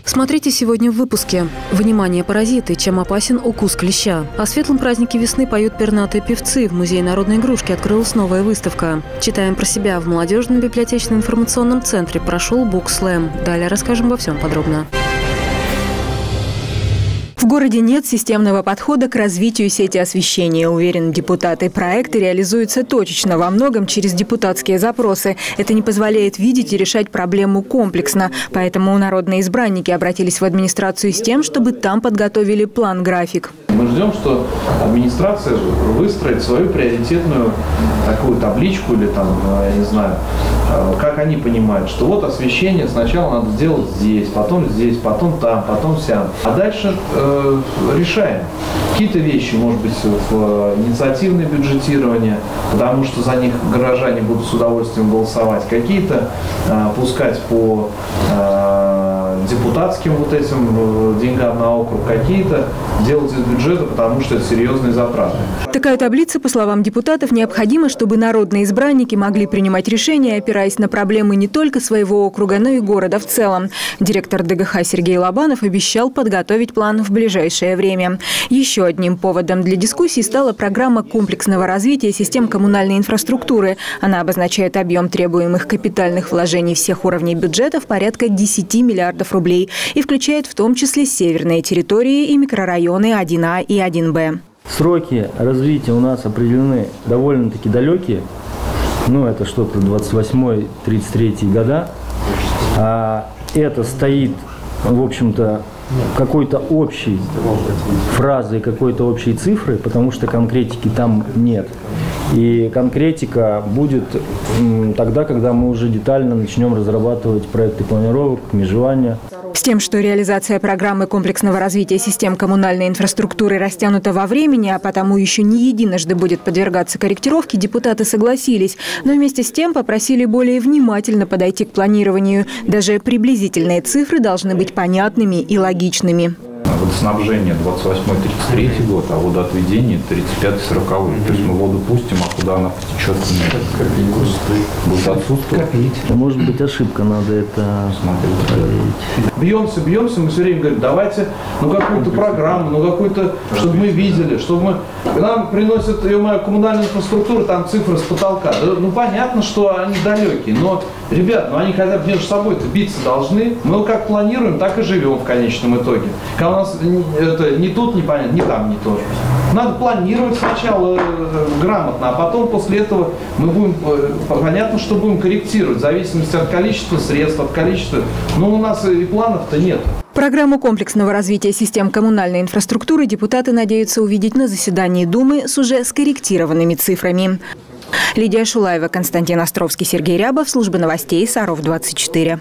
Смотрите сегодня в выпуске. Внимание, паразиты, чем опасен укус клеща. О светлом празднике весны поют пернатые певцы. В Музее народной игрушки открылась новая выставка. Читаем про себя. В молодежном библиотечно-информационном центре прошел букслэм. Далее расскажем обо всем подробно. В городе нет системного подхода к развитию сети освещения, уверены депутаты. Проекты реализуются точечно, во многом через депутатские запросы. Это не позволяет видеть и решать проблему комплексно. Поэтому народные избранники обратились в администрацию с тем, чтобы там подготовили план-график. Мы ждем, что администрация выстроит свою приоритетную такую табличку или там, я не знаю, как они понимают, что вот освещение сначала надо сделать здесь, потом там, потом сям. А дальше решаем. Какие-то вещи, может быть, в инициативное бюджетирование, потому что за них горожане будут с удовольствием голосовать. Какие-то пускать по депутатским вот этим деньгам на округ, какие-то делать из бюджета, потому что это серьезные затраты. Такая таблица, по словам депутатов, необходима, чтобы народные избранники могли принимать решения, опираясь на проблемы не только своего округа, но и города в целом. Директор ДГХ Сергей Лобанов обещал подготовить план в ближайшее время. Еще одним поводом для дискуссий стала программа комплексного развития систем коммунальной инфраструктуры. Она обозначает объем требуемых капитальных вложений всех уровней бюджета в порядка 10 миллиардов рублей и включает в том числе северные территории и микрорайоны 1А и 1Б. Сроки развития у нас определены довольно-таки далекие. Это что-то 28-33 года. Это стоит, в общем-то, какой-то общей фразы, какой-то общей цифры, потому что конкретики там нет. И конкретика будет тогда, когда мы уже детально начнем разрабатывать проекты планировок, межевания. С тем, что реализация программы комплексного развития систем коммунальной инфраструктуры растянута во времени, а потому еще не единожды будет подвергаться корректировке, депутаты согласились. Но вместе с тем попросили более внимательно подойти к планированию. Даже приблизительные цифры должны быть понятными и логичными. Водоснабжение 28-33 год, а водоотведение 35-40. То есть мы воду пустим, а куда она потечет, будет отсутствовать. Может быть, ошибка, надо это смотреть. Бьемся, мы все время говорим, давайте какую-то программу, какую-то, чтобы мы видели, чтобы мы... Нам приносят коммунальную инфраструктуру, там цифры с потолка. Понятно, что они далекие, но, ребят, они хотя бы между собой-то биться должны. Мы как планируем, так и живем в конечном итоге. Когда у нас это не тут непонятно, ни там не то. Надо планировать сначала грамотно, а потом после этого мы будем, понятно, что будем корректировать в зависимости от количества средств, от количества. Но у нас и планов-то нет. Программу комплексного развития систем коммунальной инфраструктуры депутаты надеются увидеть на заседании Думы с уже скорректированными цифрами. Лидия Шулаева, Константин Островский, Сергей Рябов, служба новостей Саров 24.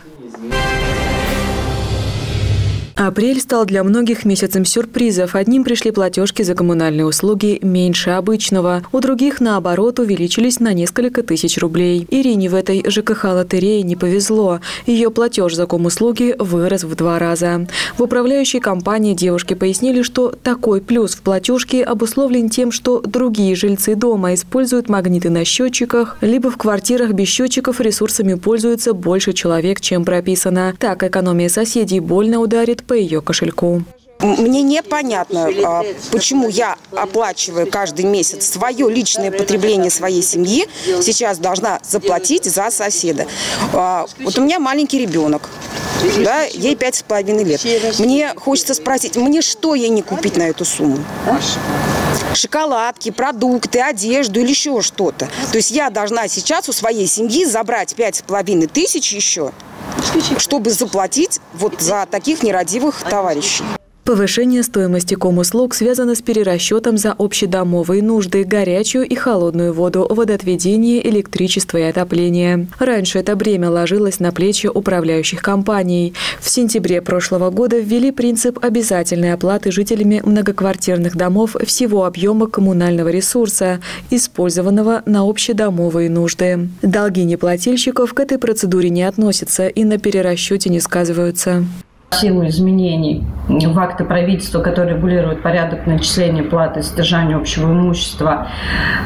Апрель стал для многих месяцем сюрпризов. Одним пришли платежки за коммунальные услуги меньше обычного. У других, наоборот, увеличились на несколько тысяч рублей. Ирине в этой ЖКХ-лотерее не повезло. Ее платеж за комуслуги вырос в 2 раза. В управляющей компании девушки пояснили, что такой плюс в платежке обусловлен тем, что другие жильцы дома используют магниты на счетчиках, либо в квартирах без счетчиков ресурсами пользуются больше человек, чем прописано. Так экономия соседей больно ударит по ее кошельку. Мне непонятно, почему я оплачиваю каждый месяц свое личное потребление своей семьи, сейчас должна заплатить за соседа. Вот у меня маленький ребенок, да, ей 5,5 лет. Мне хочется спросить, мне что ей не купить на эту сумму? Шоколадки, продукты, одежду или еще что-то. То есть я должна сейчас у своей семьи забрать 5,5 тысяч еще, чтобы заплатить вот за таких нерадивых товарищей. Повышение стоимости комуслуг связано с перерасчетом за общедомовые нужды, горячую и холодную воду, водоотведение, электричество и отопление. Раньше это бремя ложилось на плечи управляющих компаний. В сентябре прошлого года ввели принцип обязательной оплаты жителями многоквартирных домов всего объема коммунального ресурса, использованного на общедомовые нужды. Долги неплательщиков к этой процедуре не относятся и на перерасчете не сказываются. В силу изменений в акты правительства, которые регулируют порядок начисления платы и содержания общего имущества,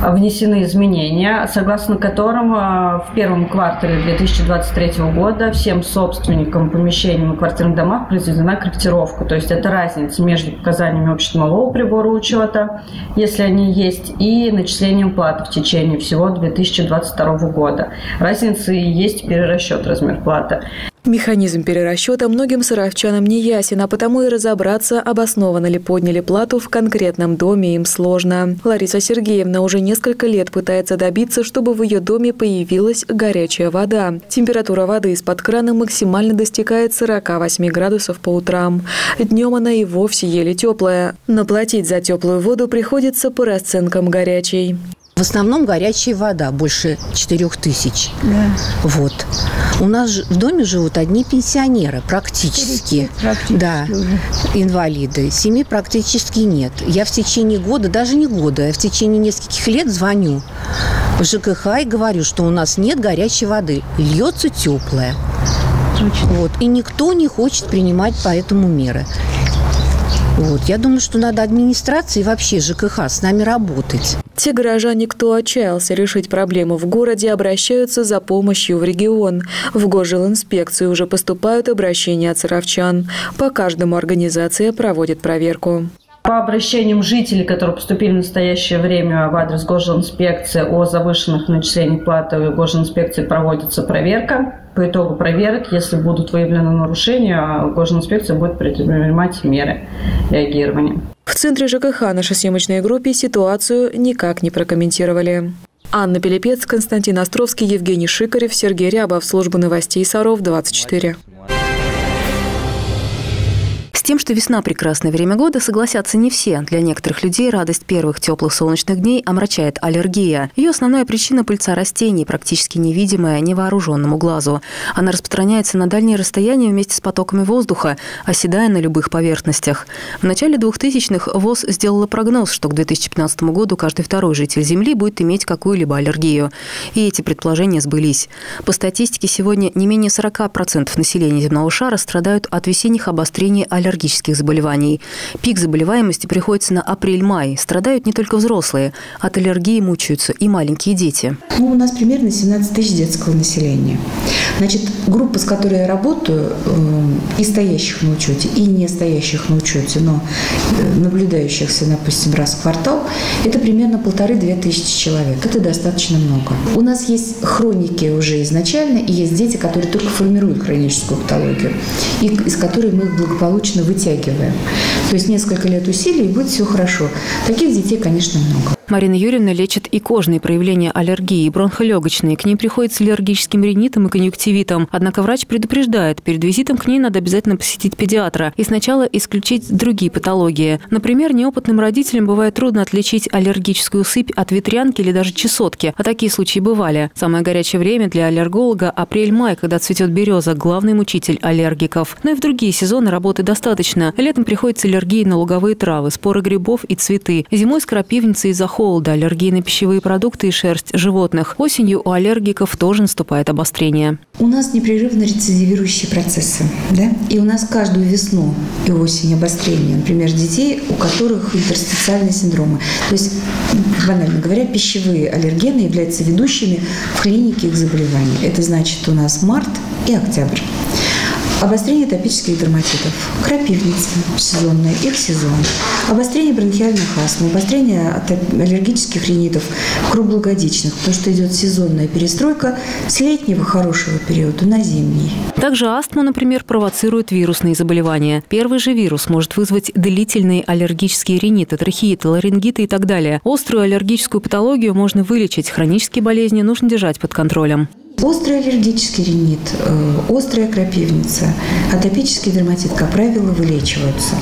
внесены изменения, согласно которым в первом квартале 2023 года всем собственникам помещений на квартирных домах произведена корректировка. То есть это разница между показаниями общедомового прибора учета, если они есть, и начислением платы в течение всего 2022 года. Разница и есть перерасчет размер платы. Механизм перерасчета многим саровчанам не ясен, а потому и разобраться, обоснованно ли подняли плату в конкретном доме, им сложно. Лариса Сергеевна уже несколько лет пытается добиться, чтобы в ее доме появилась горячая вода. Температура воды из-под крана максимально достигает 48 градусов по утрам. Днем она и вовсе еле теплая. Но платить за теплую воду приходится по расценкам горячей. В основном горячая вода, больше 4000. Да. Вот. У нас в доме живут одни пенсионеры, практически. Да, инвалиды. Семьи практически нет. Я в течение года, даже не года, я в течение нескольких лет звоню в ЖКХ и говорю, что у нас нет горячей воды. Льется теплая. Вот. И никто не хочет принимать по этому меры. Вот. Я думаю, что надо администрации и вообще ЖКХ с нами работать. Те горожане, кто отчаялся решить проблему в городе, обращаются за помощью в регион. В Госжилинспекцию уже поступают обращения от саровчан. По каждому организация проводит проверку. По обращениям жителей, которые поступили в настоящее время в адрес Госжилинспекции о завышенных начислениях платы, в Госжилинспекции проводится проверка. По итогу проверок, если будут выявлены нарушения, Госжилинспекция будет предпринимать меры реагирования. В центре ЖКХ нашей съемочной группе ситуацию никак не прокомментировали. Анна Пилипец, Константин Островский, Евгений Шикарев, Сергей Рябов. Служба новостей Саров, 24. С тем, что весна – прекрасное время года, согласятся не все. Для некоторых людей радость первых теплых солнечных дней омрачает аллергия. Ее основная причина – пыльца растений, практически невидимая невооруженному глазу. Она распространяется на дальние расстояния вместе с потоками воздуха, оседая на любых поверхностях. В начале 2000-х ВОЗ сделала прогноз, что к 2015 году каждый второй житель Земли будет иметь какую-либо аллергию. И эти предположения сбылись. По статистике, сегодня не менее 40% населения земного шара страдают от весенних обострений аллергических заболеваний. Пик заболеваемости приходится на апрель-май. Страдают не только взрослые. От аллергии мучаются и маленькие дети. У нас примерно 17 тысяч детского населения. Значит, группа, с которой я работаю, и стоящих на учете, и не стоящих на учете, но наблюдающихся, допустим, раз в квартал, это примерно 1500-2000 человек. Это достаточно много. У нас есть хроники уже изначально, и есть дети, которые только формируют хроническую патологию, и из которой мы их благополучно вытягиваем. То есть несколько лет усилий, и будет все хорошо. Таких детей, конечно, много. Марина Юрьевна лечит и кожные проявления аллергии, и бронхолегочные. К ней приходят с аллергическим ринитом и конъюнктивитом. Однако врач предупреждает, перед визитом к ней надо обязательно посетить педиатра и сначала исключить другие патологии. Например, неопытным родителям бывает трудно отличить аллергическую сыпь от ветрянки или даже чесотки. А такие случаи бывали. Самое горячее время для аллерголога – апрель-май, когда цветет береза, главный мучитель аллергиков. Но и в другие сезоны работы достаточно. Летом приходится аллергии на луговые травы, споры грибов и цветы. Зимой с крапивницей из-за холода, аллергии на пищевые продукты и шерсть животных. Осенью у аллергиков тоже наступает обострение. У нас непрерывно рецидивирующие процессы. Да? И у нас каждую весну и осень обострение, например, детей, у которых интерстициальные синдромы. То есть, банально говоря, пищевые аллергены являются ведущими в клинике их заболеваний. Это значит у нас март и октябрь. Обострение атопических дерматитов, крапивница сезонная, их сезон, обострение бронхиальных астм, обострение аллергических ринитов круглогодичных, потому что идет сезонная перестройка с летнего хорошего периода на зимний. Также астму, например, провоцируют вирусные заболевания. Первый же вирус может вызвать длительные аллергические риниты, трахеиты, ларингиты и так далее. Острую аллергическую патологию можно вылечить, хронические болезни нужно держать под контролем. Острый аллергический ринит, острая крапивница, атопический дерматит, как правило, вылечиваются.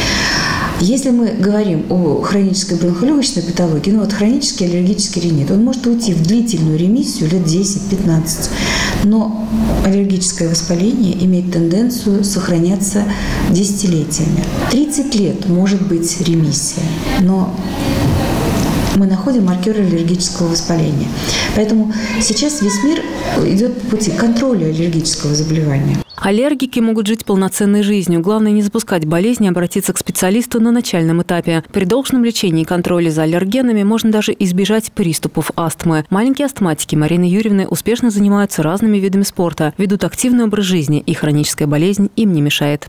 Если мы говорим о хронической бронхолегочной патологии, хронический аллергический ринит, он может уйти в длительную ремиссию лет 10-15, но аллергическое воспаление имеет тенденцию сохраняться десятилетиями. 30 лет может быть ремиссия, но мы находим маркеры аллергического воспаления. Поэтому сейчас весь мир идет по пути контроля аллергического заболевания. Аллергики могут жить полноценной жизнью. Главное не запускать болезни, обратиться к специалисту на начальном этапе. При должном лечении и контроле за аллергенами можно даже избежать приступов астмы. Маленькие астматики Марины Юрьевны успешно занимаются разными видами спорта, ведут активный образ жизни, и хроническая болезнь им не мешает.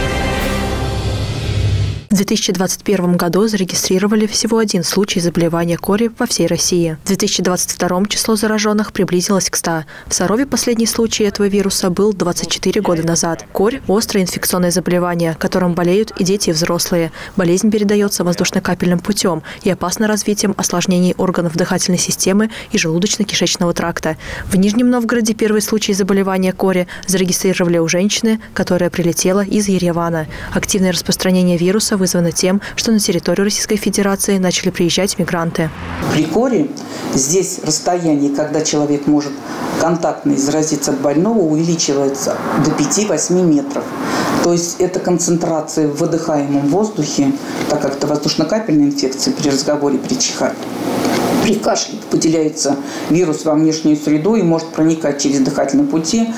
В 2021 году зарегистрировали всего 1 случай заболевания кори во всей России. В 2022 число зараженных приблизилось к 100. В Сарове последний случай этого вируса был 24 года назад. Корь – острое инфекционное заболевание, которым болеют и дети, и взрослые. Болезнь передается воздушно-капельным путем и опасна развитием осложнений органов дыхательной системы и желудочно-кишечного тракта. В Нижнем Новгороде первый случай заболевания кори зарегистрировали у женщины, которая прилетела из Еревана. Активное распространение вируса вызвано тем, что на территорию Российской Федерации начали приезжать мигранты. При коре здесь расстояние, когда человек может контактно заразиться от больного, увеличивается до 5-8 метров. То есть эта концентрация в выдыхаемом воздухе, так как это воздушно-капельная инфекция при разговоре, при чихании, при кашле выделяется вирус во внешнюю среду и может проникать через дыхательные пути.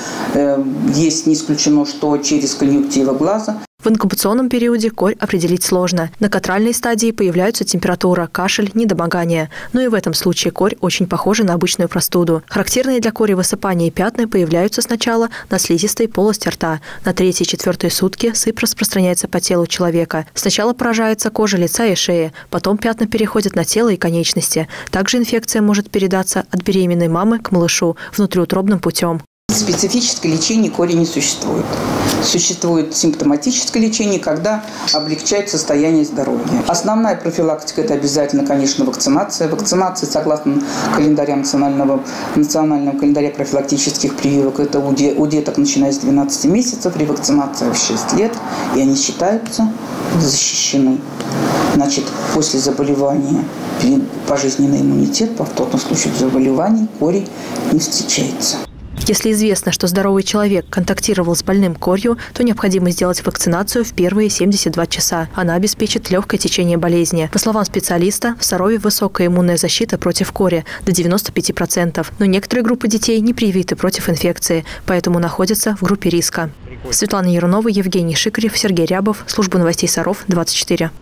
Есть не исключено, что через конъюнктиву глаза. В инкубационном периоде корь определить сложно. На катральной стадии появляются температура, кашель, недомогание. Но и в этом случае корь очень похожа на обычную простуду. Характерные для кори высыпания и пятна появляются сначала на слизистой полости рта. На 3-4 сутки сыпь распространяется по телу человека. Сначала поражается кожа лица и шеи, потом пятна переходят на тело и конечности. Также инфекция может передаться от беременной мамы к малышу внутриутробным путем. Специфическое лечение кори не существует. Существует симптоматическое лечение, когда облегчает состояние здоровья. Основная профилактика – это обязательно, конечно, вакцинация. Вакцинация, согласно календаря национального календаря профилактических прививок, это у деток, начиная с 12 месяцев, ревакцинация в 6 лет, и они считаются защищены. Значит, после заболевания пожизненный иммунитет, повторно случай заболеваний, кори не встречается. Если известно, что здоровый человек контактировал с больным корью, то необходимо сделать вакцинацию в первые 72 часа. Она обеспечит легкое течение болезни. По словам специалиста, в Сарове высокая иммунная защита против кори до 95%. Но некоторые группы детей не привиты против инфекции, поэтому находятся в группе риска. Светлана Ярунова, Евгений Шикарев, Сергей Рябов. Служба новостей Саров, 24.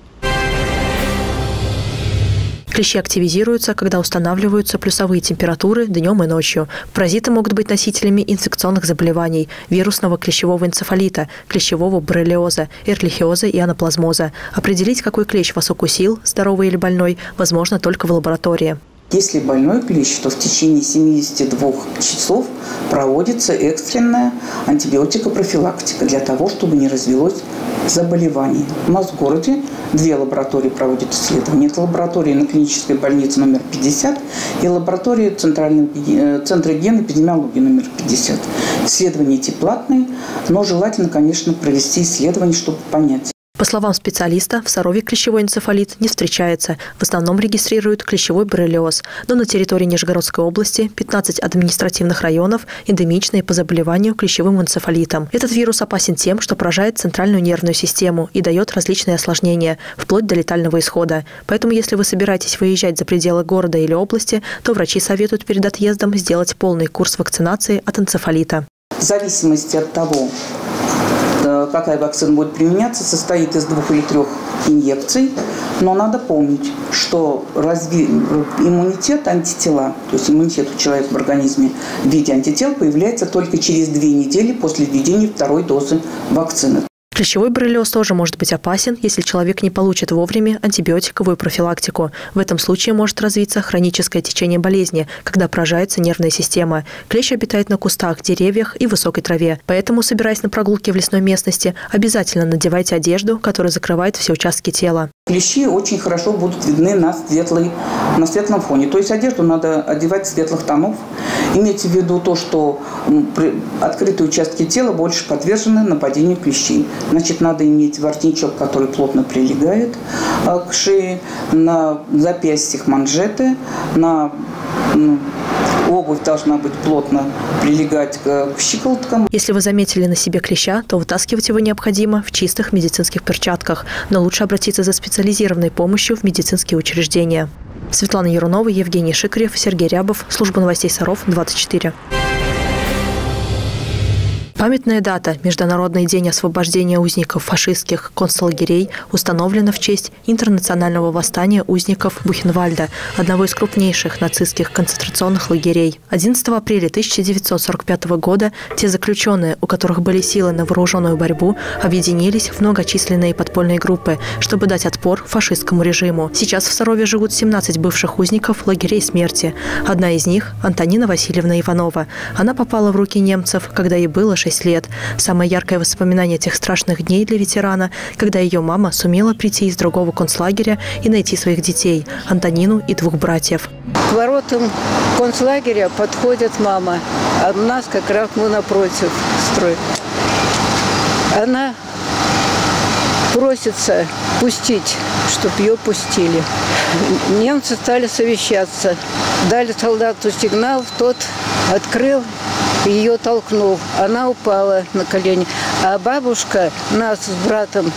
Клещи активизируются, когда устанавливаются плюсовые температуры днем и ночью. Паразиты могут быть носителями инфекционных заболеваний, вирусного клещевого энцефалита, клещевого боррелиоза, эрлихиоза и анаплазмоза. Определить, какой клещ вас укусил, здоровый или больной, возможно только в лаборатории. Если больной клещ, то в течение 72 часов проводится экстренная антибиотикопрофилактика для того, чтобы не развелось заболевание. У нас в городе 2 лаборатории проводят исследования. Это лаборатория на клинической больнице номер 50 и лаборатория Центра генэпидемиологии номер 50. Исследования эти платные, но желательно, конечно, провести исследование, чтобы понять. По словам специалиста, в Сарове клещевой энцефалит не встречается. В основном регистрируют клещевой боррелиоз. Но на территории Нижегородской области 15 административных районов эндемичные по заболеванию клещевым энцефалитом. Этот вирус опасен тем, что поражает центральную нервную систему и дает различные осложнения, вплоть до летального исхода. Поэтому, если вы собираетесь выезжать за пределы города или области, то врачи советуют перед отъездом сделать полный курс вакцинации от энцефалита. В зависимости от того, какая вакцина будет применяться, состоит из 2 или 3 инъекций. Но надо помнить, что иммунитет, антитела, то есть иммунитет у человека в организме в виде антител появляется только через 2 недели после введения 2-й дозы вакцины. Клещевой боррелиоз тоже может быть опасен, если человек не получит вовремя антибиотиковую профилактику. В этом случае может развиться хроническое течение болезни, когда поражается нервная система. Клещ обитает на кустах, деревьях и высокой траве. Поэтому, собираясь на прогулке в лесной местности, обязательно надевайте одежду, которая закрывает все участки тела. Клещи очень хорошо будут видны на светлом фоне. То есть одежду надо одевать светлых тонов. Имейте в виду то, что открытые участки тела больше подвержены нападению клещей. Значит, надо иметь воротничок, который плотно прилегает к шее, на запястьях манжеты, обувь должна быть плотно прилегать к щиколоткам. Если вы заметили на себе клеща, то вытаскивать его необходимо в чистых медицинских перчатках. Но лучше обратиться за специализированной помощью в медицинские учреждения. Светлана Ярунова, Евгений Шикарев, Сергей Рябов. Служба новостей Саров, 24. Памятная дата – Международный день освобождения узников фашистских концлагерей установлена в честь интернационального восстания узников Бухенвальда, одного из крупнейших нацистских концентрационных лагерей. 11 апреля 1945 года те заключенные, у которых были силы на вооруженную борьбу, объединились в многочисленные подпольные группы, чтобы дать отпор фашистскому режиму. Сейчас в Сарове живут 17 бывших узников лагерей смерти. Одна из них – Антонина Васильевна Иванова. Она попала в руки немцев, когда ей было 6 лет. Самое яркое воспоминание тех страшных дней для ветерана, когда ее мама сумела прийти из другого концлагеря и найти своих детей – Антонину и 2 братьев. К воротам концлагеря подходит мама, а у нас как раз мы напротив строим. Она просится пустить, чтобы ее пустили. Немцы стали совещаться. Дали солдату сигнал, тот открыл, ее толкнул. Она упала на колени. А бабушка нас с братом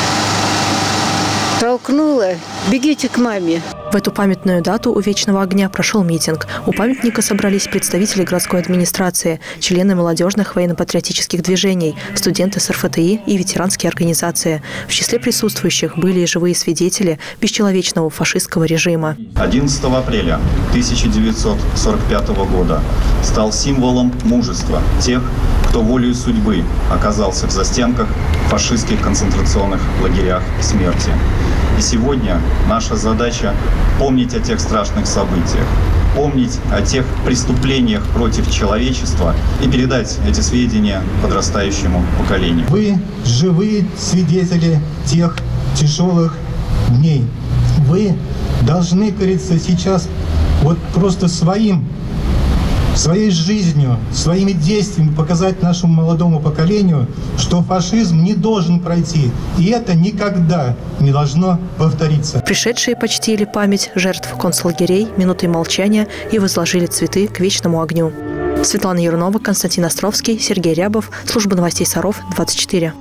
толкнула: бегите к маме. В эту памятную дату у Вечного огня прошел митинг. У памятника собрались представители городской администрации, члены молодежных военно-патриотических движений, студенты с РФТИ и ветеранские организации. В числе присутствующих были и живые свидетели бесчеловечного фашистского режима. 11 апреля 1945 года стал символом мужества тех, кто волею судьбы оказался в застенках фашистских концентрационных лагерях смерти. И сегодня наша задача помнить о тех страшных событиях, помнить о тех преступлениях против человечества и передать эти сведения подрастающему поколению. Вы живые свидетели тех тяжелых дней. Вы должны, кажется, сейчас вот просто своей жизнью, своими действиями показать нашему молодому поколению, что фашизм не должен пройти, и это никогда не должно повториться. Пришедшие почтили память жертв концлагерей минутой молчания и возложили цветы к Вечному огню. Светлана Ярунова, Константин Островский, Сергей Рябов. Служба новостей Саров, 24.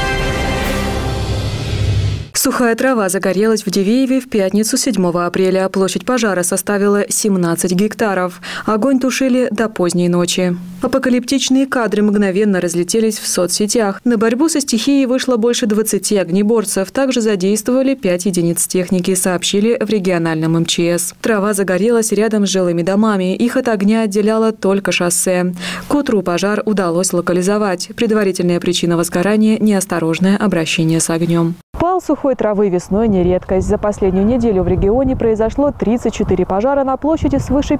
Сухая трава загорелась в Дивееве в пятницу 7 апреля. Площадь пожара составила 17 гектаров. Огонь тушили до поздней ночи. Апокалиптичные кадры мгновенно разлетелись в соцсетях. На борьбу со стихией вышло больше 20 огнеборцев. Также задействовали 5 единиц техники, сообщили в региональном МЧС. Трава загорелась рядом с жилыми домами. Их от огня отделяло только шоссе. К утру пожар удалось локализовать. Предварительная причина возгорания – неосторожное обращение с огнем. Пал сухой травы весной не редкость. За последнюю неделю в регионе произошло 34 пожара на площади свыше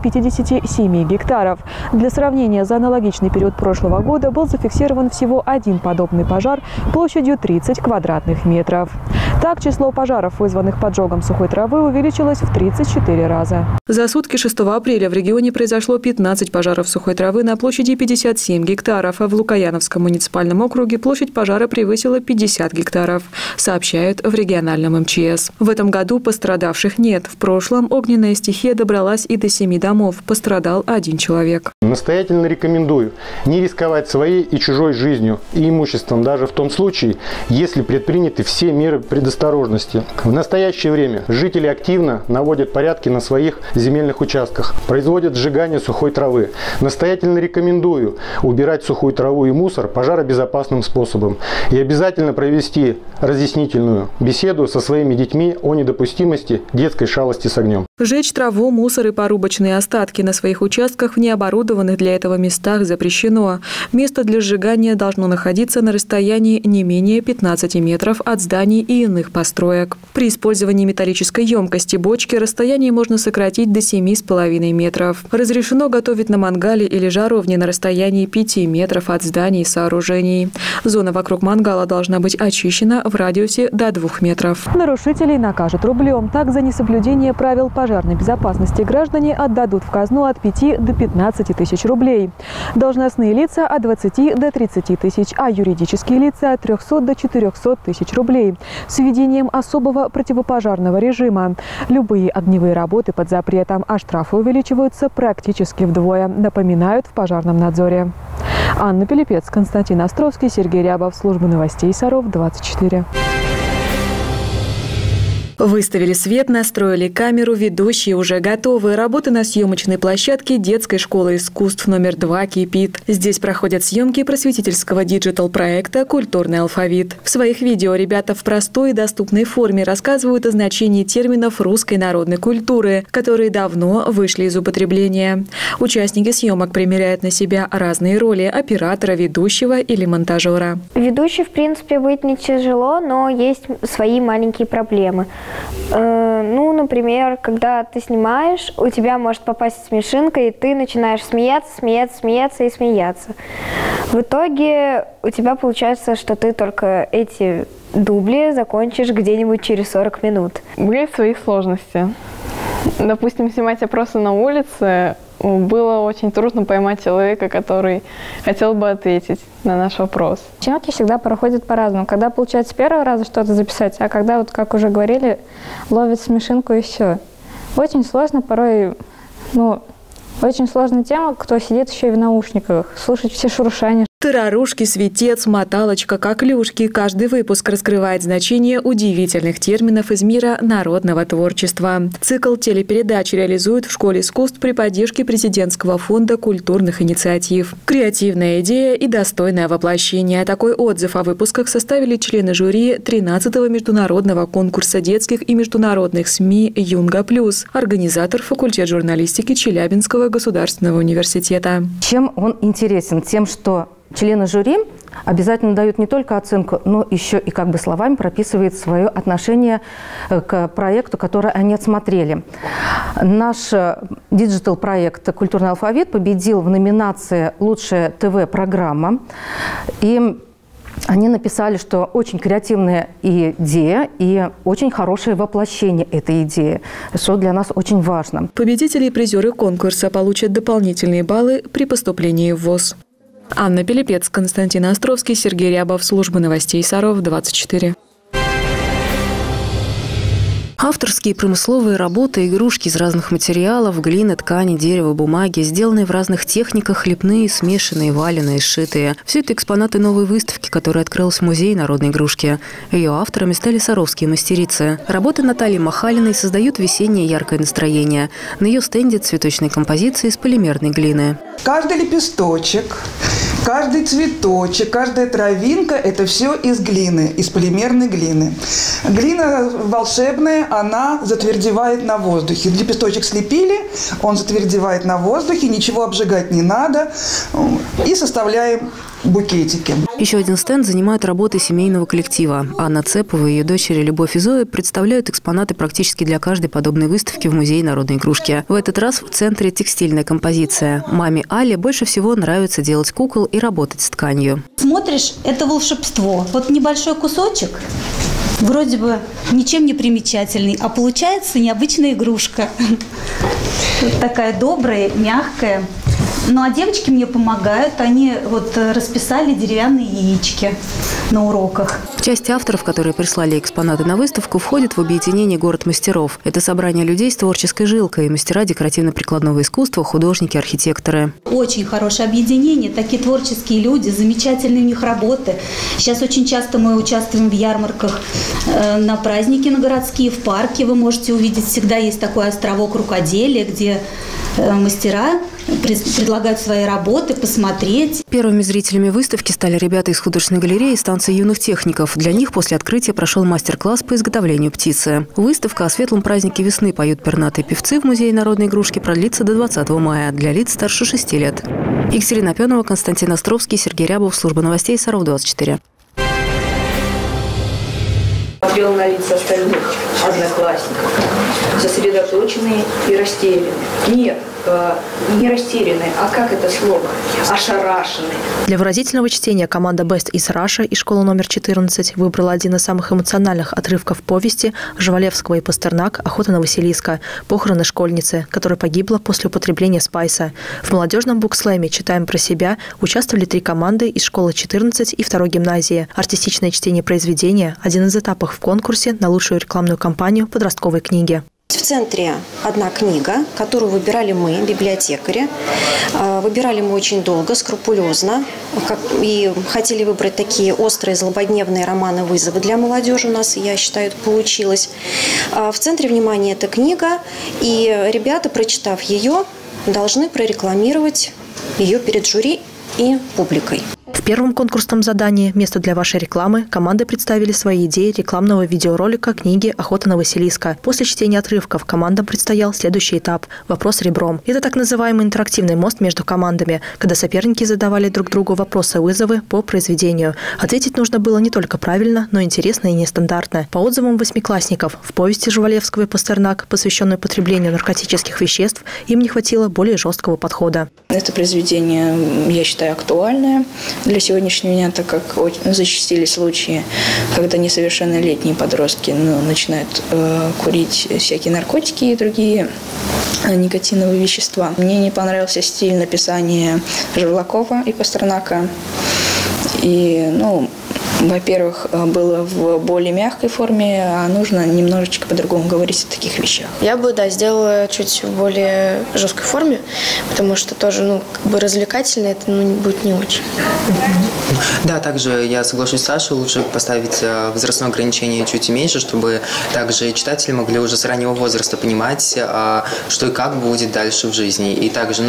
57 гектаров. Для сравнения, за аналогичный период прошлого года был зафиксирован всего один подобный пожар площадью 30 квадратных метров. Так, число пожаров, вызванных поджогом сухой травы, увеличилось в 34 раза. За сутки 6 апреля в регионе произошло 15 пожаров сухой травы на площади 57 гектаров, а в Лукояновском муниципальном округе площадь пожара превысила 50 гектаров, сообщают в региональном МЧС. В этом году пострадавших нет. В прошлом огненная стихия добралась и до 7 домов. Пострадал 1 человек. Настоятельно рекомендую не рисковать своей и чужой жизнью и имуществом, даже в том случае, если предприняты все меры предосторожности. В настоящее время жители активно наводят порядки на своих земельных участках, производят сжигание сухой травы. Настоятельно рекомендую убирать сухую траву и мусор пожаробезопасным способом и обязательно провести разъяснительную беседу со своими детьми о недопустимости детской шалости с огнем. Жечь траву, мусор и порубочные остатки на своих участках в необорудованных для этого местах запрещено. Место для сжигания должно находиться на расстоянии не менее 15 метров от зданий и иных построек. При использовании металлической емкости бочки расстояние можно сократить до 7,5 метров. Разрешено готовить на мангале или жаровне на расстоянии 5 метров от зданий и сооружений. Зона вокруг мангала должна быть очищена в радиусе до 2 метров. Нарушителей накажут рублем. Так, за несоблюдение правил пожарной безопасности граждане отдадут в казну от 5 до 15 тысяч рублей. Должностные лица от 20 до 30 тысяч, а юридические лица от 300 до 400 тысяч рублей с введением особого противопожарного режима. Любые огневые работы под запретом, а штрафы увеличиваются практически вдвое, напоминают в пожарном надзоре. Анна Пилипец, Константин Островский, Сергей Рябов. Служба новостей Саров, 24. Выставили свет, настроили камеру, ведущие уже готовы. Работа на съемочной площадке детской школы искусств номер 2 кипит. Здесь проходят съемки просветительского диджитал-проекта «Культурный алфавит». В своих видео ребята в простой и доступной форме рассказывают о значении терминов русской народной культуры, которые давно вышли из употребления. Участники съемок примеряют на себя разные роли – оператора, ведущего или монтажера. Ведущий, в принципе, быть не тяжело, но есть свои маленькие проблемы. Ну, например, когда ты снимаешь, у тебя может попасть смешинка, и ты начинаешь смеяться и смеяться. В итоге у тебя получается, что ты только эти дубли закончишь где-нибудь через 40 минут. Были свои сложности. Допустим, снимать опросы на улице, было очень трудно поймать человека, который хотел бы ответить на наш вопрос. Съемки всегда проходят по-разному. Когда получается с первого раза что-то записать, а когда, вот, как уже говорили, ловит смешинку и все. Очень сложно порой, очень сложная тема, кто сидит еще и в наушниках, слушать все шуршания. Тарарушки, светец, моталочка, коклюшки. Каждый выпуск раскрывает значение удивительных терминов из мира народного творчества. Цикл телепередач реализуют в Школе искусств при поддержке Президентского фонда культурных инициатив. Креативная идея и достойное воплощение. Такой отзыв о выпусках составили члены жюри 13-го международного конкурса детских и международных СМИ «Юнга Плюс», организатор факультет журналистики Челябинского государственного университета. Чем он интересен? Тем, что члены жюри обязательно дают не только оценку, но еще и как бы словами прописывают свое отношение к проекту, который они отсмотрели. Наш диджитал-проект «Культурный алфавит» победил в номинации «Лучшая ТВ-программа». И они написали, что очень креативная идея и очень хорошее воплощение этой идеи, что для нас очень важно. Победители и призеры конкурса получат дополнительные баллы при поступлении в ВУЗ. Анна Пилипец, Константин Островский, Сергей Рябов, служба новостей Саров, 24. Авторские промысловые работы, игрушки из разных материалов, глины, ткани, дерева, бумаги, сделанные в разных техниках, лепные, смешанные, валенные, сшитые. Все это экспонаты новой выставки, которая открылась в Музее народной игрушки. Ее авторами стали саровские мастерицы. Работы Натальи Махалиной создают весеннее яркое настроение. На ее стенде цветочные композиции из полимерной глины. Каждый лепесточек, каждый цветочек, каждая травинка – это все из глины, из полимерной глины. Глина волшебная, она затвердевает на воздухе. Лепесточек слепили, он затвердевает на воздухе, ничего обжигать не надо. И составляем букетики. Еще один стенд занимают работы семейного коллектива. Анна Цепова и ее дочери Любовь и Зоя представляют экспонаты практически для каждой подобной выставки в Музее народной игрушки. В этот раз в центре текстильная композиция. Маме Але больше всего нравится делать кукол и работать с тканью. Смотришь, это волшебство. Вот небольшой кусочек, вроде бы ничем не примечательный, а получается необычная игрушка. Такая добрая, мягкая. Ну а девочки мне помогают, они вот расписали деревянные яички на уроках. Часть авторов, которые прислали экспонаты на выставку, входит в объединение «Город мастеров». Это собрание людей с творческой жилкой, мастера декоративно-прикладного искусства, художники, архитекторы. Очень хорошее объединение, такие творческие люди, замечательные у них работы. Сейчас очень часто мы участвуем в ярмарках на праздники на городские, в парке вы можете увидеть, всегда есть такой островок рукоделия, где мастера предлагают свои работы, посмотреть. Первыми зрителями выставки стали ребята из художественной галереи станции юных техников. Для них после открытия прошел мастер-класс по изготовлению птицы. Выставка о светлом празднике весны «Поют пернатые певцы» в Музее народной игрушки продлится до 20 мая для лиц старше 6 лет. Екатерина Пенова, Константин Островский, Сергей Рябов, служба новостей Саров, 24. Смотрел на лица остальных одноклассников, сосредоточенные и растерянные. Нет, не растерянные, а как это слово? Ошарашенные. Для выразительного чтения команда Best из Раша и школа номер 14 выбрала один из самых эмоциональных отрывков повести Жвалевского и Пастернак «Охота на Василиска. Похороны школьницы», которая погибла после употребления спайса. В молодежном букслэме «Читаем про себя» участвовали 3 команды из школы 14 и 2 гимназии. Артистичное чтение произведения – один из этапов в конкурсе на лучшую рекламную кампанию подростковой книги. В центре одна книга, которую выбирали мы, библиотекари. Выбирали мы очень долго, скрупулезно. И хотели выбрать такие острые, злободневные романы-вызовы для молодежи. У нас, я считаю, это получилось. В центре внимания эта книга. И ребята, прочитав ее, должны прорекламировать ее перед жюри и публикой. В первом конкурсном задании «Место для вашей рекламы» команды представили свои идеи рекламного видеоролика книги «Охота на Василиска». После чтения отрывков командам предстоял следующий этап – вопрос ребром. Это так называемый интерактивный мост между командами, когда соперники задавали друг другу вопросы-вызовы по произведению. Ответить нужно было не только правильно, но интересно и нестандартно. По отзывам восьмиклассников, в повести Жвалевского и Пастернака, посвященной потреблению наркотических веществ, им не хватило более жесткого подхода. Это произведение, я считаю, актуальное для сегодняшнего дня, так как зачастились случаи, когда несовершеннолетние подростки начинают курить всякие наркотики и другие никотиновые вещества. Мне не понравился стиль написания Жвалакова и Пастернака. И, во-первых, было в более мягкой форме, а нужно немножечко по-другому говорить о таких вещах. Я бы, сделала чуть в более жесткой форме, потому что тоже, развлекательно это будет не очень. Да, также я соглашусь с Сашей, лучше поставить возрастное ограничение чуть меньше, чтобы также читатели могли уже с раннего возраста понимать, что и как будет дальше в жизни. И также,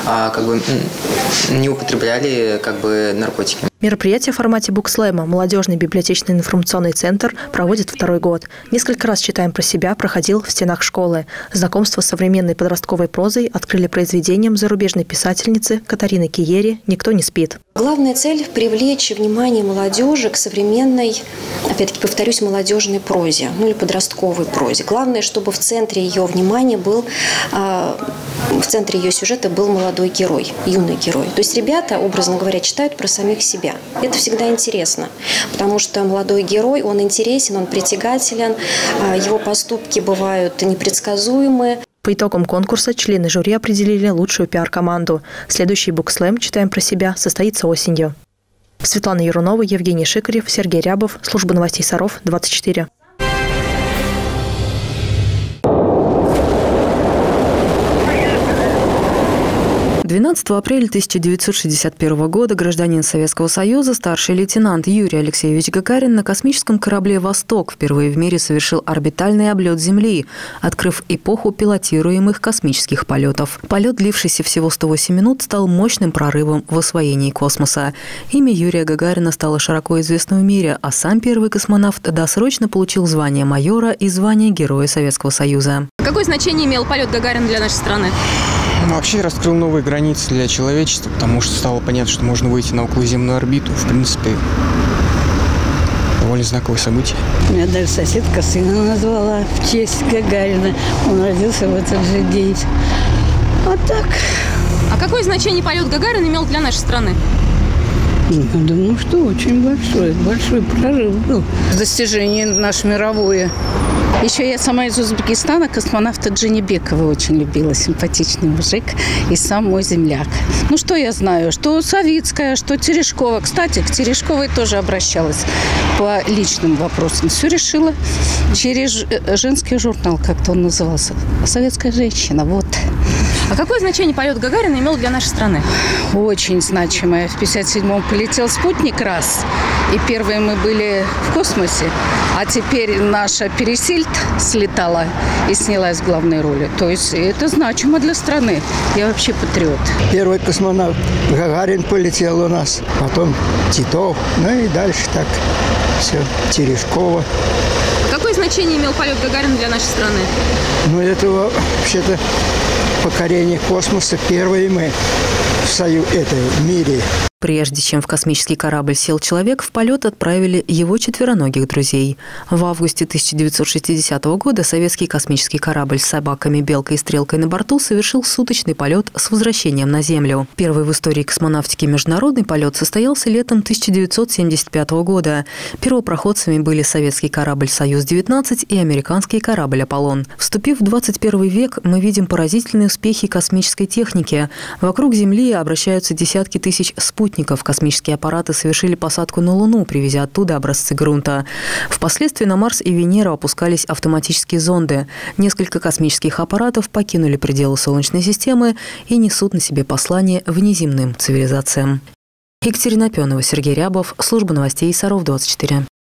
не употребляли, наркотики. Мероприятие в формате букслэма «Молодежный библиотечный информационный центр» проводит второй год. Несколько раз «Читаем про себя» проходил в стенах школы. Знакомство с современной подростковой прозой открыли произведением зарубежной писательницы Катарины Киери «Никто не спит». Главная цель – привлечь внимание молодежи к современной, опять-таки повторюсь, молодежной прозе, или подростковой прозе. Главное, чтобы в центре ее внимания был, в центре ее сюжета был молодой герой, юный герой. То есть ребята, образно говоря, читают про самих себя. Это всегда интересно, потому что молодой герой, он интересен, он притягателен, его поступки бывают непредсказуемы. По итогам конкурса члены жюри определили лучшую пиар-команду. Следующий букслэм «Читаем про себя» состоится осенью. Светлана Ярунова, Евгений Шикарев, Сергей Рябов. Служба новостей Саров, 24. 12 апреля 1961 года гражданин Советского Союза, старший лейтенант Юрий Алексеевич Гагарин на космическом корабле «Восток» впервые в мире совершил орбитальный облет Земли, открыв эпоху пилотируемых космических полетов. Полет, длившийся всего 108 минут, стал мощным прорывом в освоении космоса. Имя Юрия Гагарина стало широко известно в мире, а сам первый космонавт досрочно получил звание майора и звание Героя Советского Союза. Какое значение имел полет Гагарина для нашей страны? Вообще раскрыл новые границы для человечества, потому что стало понятно, что можно выйти на околоземную орбиту. В принципе, довольно знаковое событие. Меня даже соседка сына назвала в честь Гагарина. Он родился в этот же день. Вот так. А какое значение полет Гагарина имел для нашей страны? Думаю, что очень большой прорыв был. Достижение наше мировое. Еще я сама из Узбекистана, космонавта Джанибекова очень любила, симпатичный мужик и сам мой земляк. Ну, что я знаю, что Савицкая, что Терешкова. Кстати, к Терешковой тоже обращалась по личным вопросам. Все решила через женский журнал, как-то он назывался. «Советская женщина», вот. А какое значение полет Гагарина имел для нашей страны? Очень значимое. В 1957-м полетел спутник раз, и первые мы были в космосе, а теперь наша Пересильд слетала и снялась в главной роли. То есть это значимо для страны. Я вообще патриот. Первый космонавт Гагарин полетел у нас, потом Титов, ну и дальше так все, Терешкова. Какое значение имел полет Гагарина для нашей страны? Ну, это вообще-то покорение космоса первые мы в мире. Прежде чем в космический корабль сел человек, в полет отправили его четвероногих друзей. В августе 1960 года советский космический корабль с собаками, белкой и стрелкой на борту совершил суточный полет с возвращением на Землю. Первый в истории космонавтики международный полет состоялся летом 1975 года. Первопроходцами были советский корабль «Союз-19» и американский корабль «Аполлон». Вступив в 21 век, мы видим поразительные успехи космической техники. Вокруг Земли обращаются десятки тысяч спутников, спутников космические аппараты совершили посадку на Луну, привезя оттуда образцы грунта. Впоследствии на Марс и Венеру опускались автоматические зонды. Несколько космических аппаратов покинули пределы Солнечной системы и несут на себе послание внеземным цивилизациям. Екатерина Пенова, Сергей Рябов, служба новостей Саров 24.